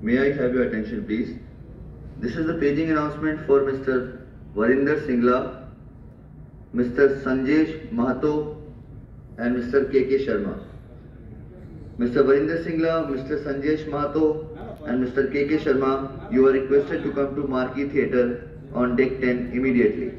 May I have your attention, please? This is the paging announcement for Mr. Varinder Singla, Mr. Sanjesh Mahato, and Mr. K.K. Sharma. Mr. Varinder Singla, Mr. Sanjesh Mahato, and Mr. K.K. Sharma, you are requested to come to Marquee Theatre on deck 10 immediately.